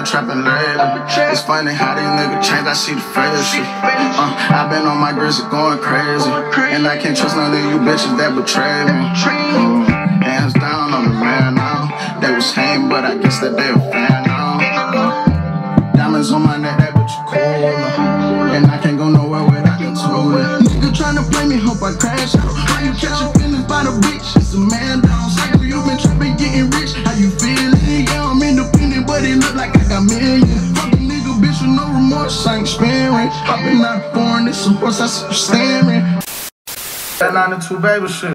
trapping lately. It's funny how these niggas change, I see the face shit. I been on my grizzly going crazy, and I can't trust none of you bitches that betray me. Hands down on the man now. They was hating, but I guess that they a fan now. Diamonds on my neck, that bitch cool. And I can't go nowhere without the tool. Nigga tryna play me, hope I crash out. How you catch your feelings by the bitch? It's a man down. Cycle, you been trapping, getting rich. How you feeling? Yeah, I'm independent, but it look like I got millions. Fuck a nigga, bitch, with no remorse, I ain't sparing. Hopping out of foreign, it's a horse, I see you staring. That 92 baby shit.